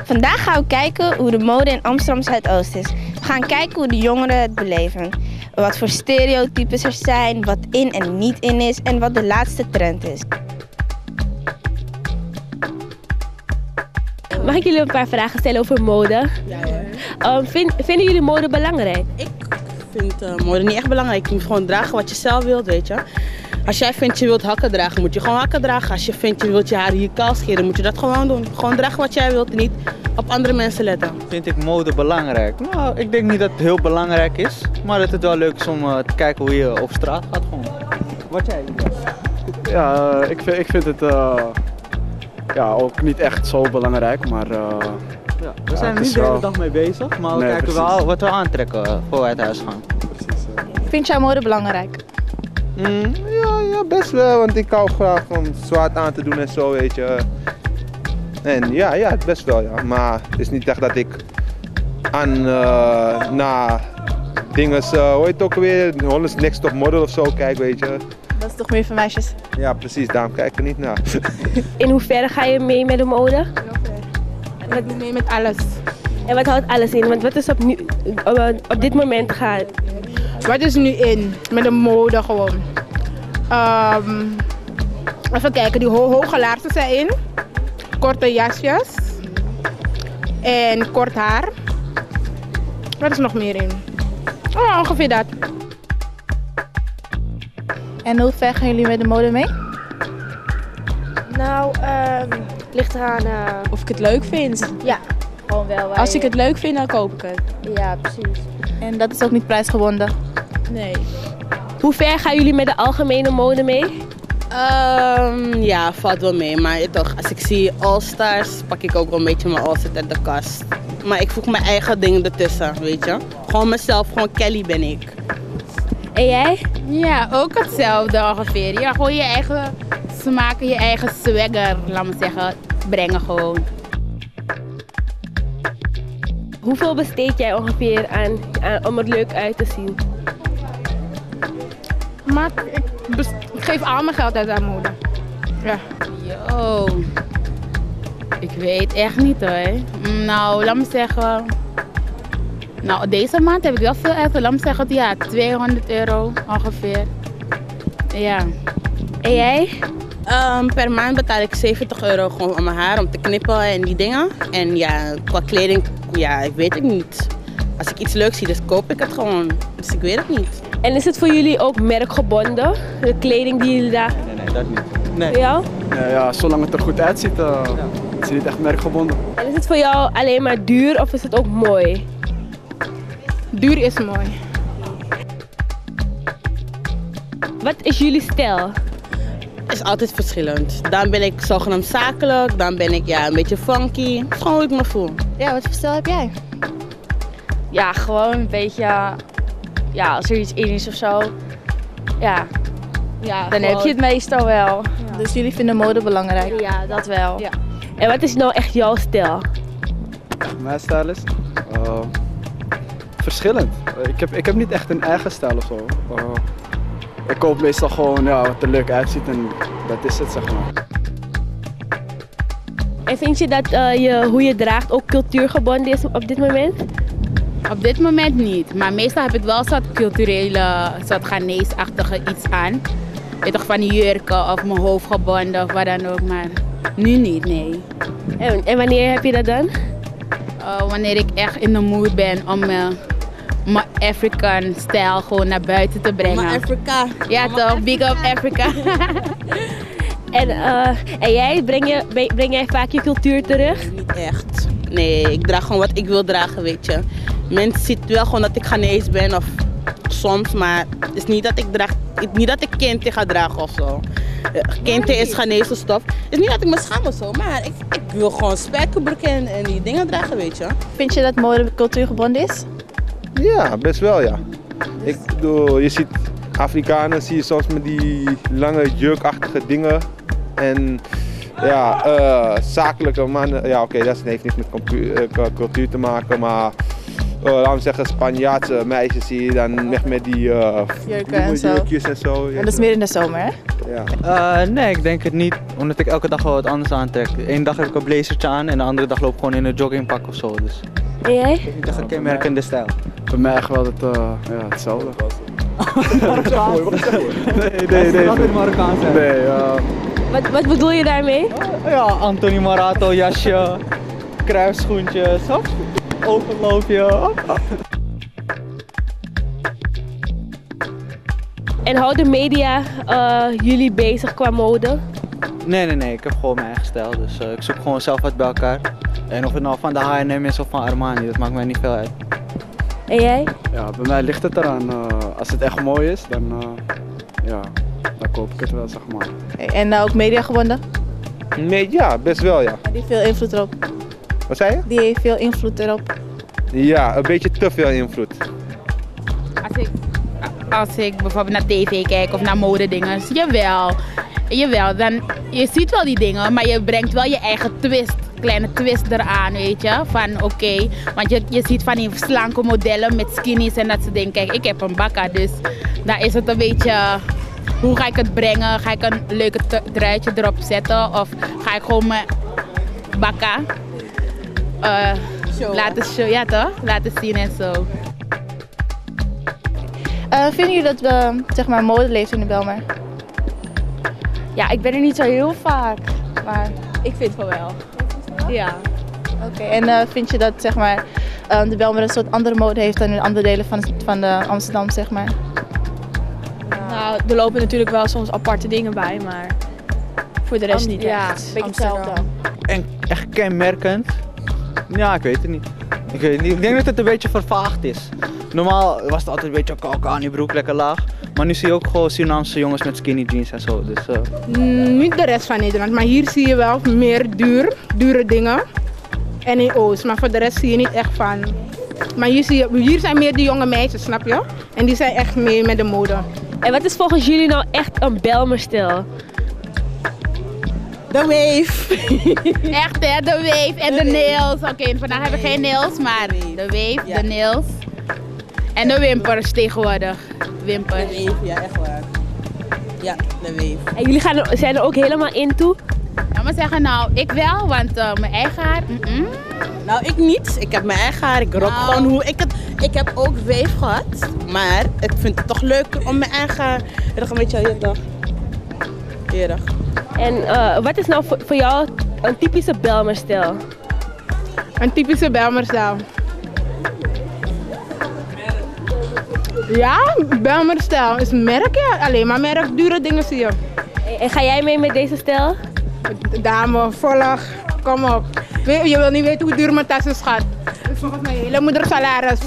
Vandaag gaan we kijken hoe de mode in Amsterdam Zuidoost is. We gaan kijken hoe de jongeren het beleven. Wat voor stereotypes er zijn, wat in en niet in is en wat de laatste trend is. Mag ik jullie een paar vragen stellen over mode? Ja. Vinden jullie mode belangrijk? Ik vind mode niet echt belangrijk. Je moet gewoon dragen wat je zelf wilt, weet je. Als jij vindt je wilt hakken dragen, moet je gewoon hakken dragen. Als je vindt je wilt je haar hier kaal scheren, moet je dat gewoon doen. Gewoon dragen wat jij wilt en niet op andere mensen letten. Vind ik mode belangrijk? Nou, ik denk niet dat het heel belangrijk is, maar dat het wel leuk is om te kijken hoe je op straat gaat gewoon. Wat jij? Ja, ik vind het ook niet echt zo belangrijk, maar We zijn er niet de hele dag mee bezig, maar we kijken wel wat we aantrekken voor wij het huis gaan. Precies. Vind jij mode belangrijk? Ja, best wel, want ik hou graag om zwart aan te doen en zo, weet je. En ja, best wel, ja. Maar het is niet echt dat ik naar dingen, hoe heet het ook weer, Holland's Next Top Model of zo kijk, weet je. Dat is toch meer voor meisjes? Ja, precies, daarom kijk ik er niet naar. In hoeverre ga je mee met de mode? Ik doe mee met alles. En wat houdt alles in? Want wat is op dit moment gaat? Wat is nu in met de mode gewoon? Even kijken, die hoge laarzen zijn in. Korte jasjes. En kort haar. Wat is nog meer in? Oh, ongeveer dat. En hoe ver gaan jullie met de mode mee? Nou, ligt eraan of ik het leuk vind. Ja, gewoon wel. Als ik het leuk vind, dan koop ik het. Ja, precies. En dat is ook niet prijsgebonden? Nee. Hoe ver gaan jullie met de algemene mode mee? Ja, valt wel mee. Maar toch, als ik zie All-Stars, pak ik ook wel een beetje mijn All-Stars uit de kast. Maar ik voeg mijn eigen dingen ertussen, weet je. Gewoon mezelf, gewoon Kelly ben ik. En jij? Ja, ook hetzelfde ongeveer. Ja, gewoon je eigen smaak, je eigen swagger, laat me zeggen, brengen gewoon. Hoeveel besteed jij ongeveer aan om er leuk uit te zien? Maar ik geef al mijn geld uit aan mode. Ja. Yo, ik weet echt niet hoor. Nou, laat me zeggen. Nou, deze maand heb ik wel veel uit. Laat me zeggen, ja, €200 ongeveer. Ja. En jij? Per maand betaal ik €70 gewoon om mijn haar, om te knippen en die dingen. En ja, qua kleding, ja, ik weet het niet. Als ik iets leuks zie, dus koop ik het gewoon. Dus ik weet het niet. En is het voor jullie ook merkgebonden? De kleding die jullie dragen? Nee, dat niet. Nee. Voor jou? Ja, zolang het er goed uitziet, is het niet echt merkgebonden. En is het voor jou alleen maar duur of is het ook mooi? Duur is mooi. Wat is jullie stijl? Is altijd verschillend. Dan ben ik zogenaamd zakelijk, dan ben ik een beetje funky. Het is gewoon hoe ik me voel. Ja, wat voor stijl heb jij? Ja, gewoon een beetje, als er iets in is of zo. Ja, dan heb je het meestal wel. Ja. Dus jullie vinden mode belangrijk? Ja, dat wel. Ja. En wat is nou echt jouw stijl? Mijn stijl is verschillend. Ik heb niet echt een eigen stijl of zo. Ik koop meestal gewoon wat er leuk uitziet en dat is het, zeg maar. En vind je dat hoe je draagt ook cultuurgebonden is op dit moment? Op dit moment niet, maar meestal heb ik wel soort culturele, soort Ghanese-achtige iets aan. Weet toch, van die jurken of mijn hoofd gebonden of wat dan ook, maar nu niet, nee. En wanneer heb je dat dan? Wanneer ik echt in de mood ben om mijn African stijl gewoon naar buiten te brengen. Maar Afrika. Ja toch, big up Afrika. En jij, breng jij vaak je cultuur terug? Niet echt. Nee, ik draag gewoon wat ik wil dragen, weet je. Mensen zien wel gewoon dat ik Ghanese ben of soms, maar het is niet dat ik draag, niet dat ik kente ga dragen of zo. Kente is Ghanese stof. Het is niet dat ik me schaam of zo, maar ik wil gewoon spijkerbroeken en die dingen dragen, weet je. Vind je dat mode cultuurgebonden is? Ja, best wel, ja. Ik bedoel, je ziet Afrikanen, zie je soms met die lange jurkachtige dingen. En zakelijke mannen, ja oké, dat heeft niks met cultuur te maken, maar laten we zeggen Spanjaardse meisjes zie je dan echt met die jurken en zo. jurkjes en zo. En dat is meer in de zomer, hè? Ja. Nee, ik denk het niet, omdat ik elke dag wel wat anders aantrek. Eén dag heb ik een blazertje aan en de andere dag loop ik gewoon in een joggingpak of zo. Dus. En jij? Het is niet echt een kenmerkende stijl. Bij mij echt wel hetzelfde. Nee. Laat het Marokkaans zijn. Nee, Wat bedoel je daarmee? Ja, Anthony Marato jasje, kruisschoentjes, hop, overloopje. En houden de media jullie bezig qua mode? Nee, ik heb gewoon mijn eigen stijl, dus ik zoek gewoon zelf wat bij elkaar. En of het nou van de H&M is of van Armani, dat maakt mij niet veel uit. En jij? Ja, bij mij ligt het eraan. Als het echt mooi is, dan koop ik het wel, zeg maar. En ook mediagebonden? Nee, ja, best wel ja. Die heeft veel invloed erop. Wat zei je? Die heeft veel invloed erop. Ja, een beetje te veel invloed. Als ik bijvoorbeeld naar tv kijk of naar modedingen, jawel, dan, je ziet wel die dingen, maar je brengt wel je eigen twist, kleine twist eraan, weet je, van oké, want je ziet van die slanke modellen met skinnies en dat soort dingen. Kijk, ik heb een bakka, dus daar is het een beetje, hoe ga ik het brengen? Ga ik een leuke truitje erop zetten of ga ik gewoon mijn bakka laten zien en zo. Vinden jullie dat zeg maar mode leeft in de Bijlmer? Ja, ik ben er niet zo heel vaak, maar Ik vind van wel. Ja. Oké, en vind je dat zeg maar de Bijlmer een soort andere mode heeft dan in andere delen van de Amsterdam, zeg maar? Nou, er lopen natuurlijk wel soms aparte dingen bij, maar voor de rest niet ja, echt. een beetje hetzelfde. En echt kenmerkend? Ja, ik weet het niet. Ik denk dat het een beetje vervaagd is. Normaal was het altijd een beetje Kalkani broek, lekker laag. Maar nu zie je ook gewoon Surinaamse jongens met skinny jeans en zo. Dus, Niet de rest van Nederland, maar hier zie je wel meer dure dingen. En in Oost, maar voor de rest zie je niet echt van. Maar hier zijn meer de jonge meisjes, snap je? En die zijn echt mee met de mode. En wat is volgens jullie nou echt een Bijlmer-stijl? De wave. Echt hè, de wave en de nails. Oké, vandaag heb ik geen nails, maar de wave, de nails. En de wimpers tegenwoordig. Wimpers. De wave, ja, echt waar. Ja, de wave. En jullie zijn er ook helemaal into? Ja, maar zeggen nou, ik wel, want mijn eigen haar, Nou, ik niet. Ik heb mijn eigen haar. Ik rock gewoon hoe ik het... Ik heb ook wave gehad, maar ik vind het toch leuker om mijn eigen haar... een beetje eerder. En wat is nou voor jou een typische Bijlmer-stijl? Een typische Bijlmer-stijl. Ja, Bijlmer-stijl is merk, ja. Alleen maar merk, dure dingen zie je. En ga jij mee met deze stijl? Dame, volg, kom op. Je wil niet weten hoe duur mijn tas is, schat. Dat is volgens mij hele moedersalaris.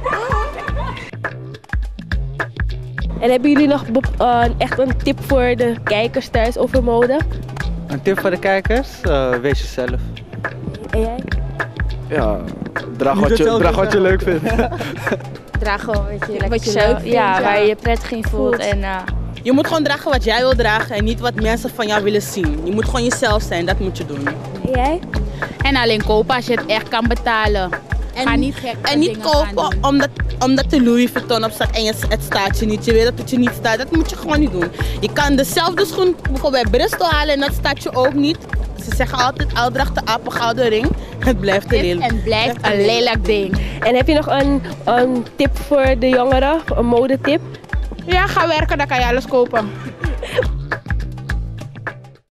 En hebben jullie nog echt een tip voor de kijkers thuis over mode? een tip voor de kijkers, wees jezelf. En jij? Ja, draag wat je leuk vindt. Draag gewoon wat je leuk vindt, ja, waar je je prettig in voelt. En, je moet gewoon dragen wat jij wil dragen en niet wat mensen van jou willen zien. Je moet gewoon jezelf zijn, dat moet je doen. En jij? En alleen kopen als je het echt kan betalen. Ga niet gek en niet kopen omdat de Louis Vuitton op staat en het staat je niet. Je weet dat het je niet staat. Dat moet je gewoon niet doen. Je kan dezelfde schoen bijvoorbeeld bij Bristol halen en dat staat je ook niet. Ze zeggen altijd, al draagt de aap een gouden ring. Het blijft een lelijk. En blijft een lelijk ding. En heb je nog een tip voor de jongeren? Een modetip? Ja, ga werken, dan kan je alles kopen.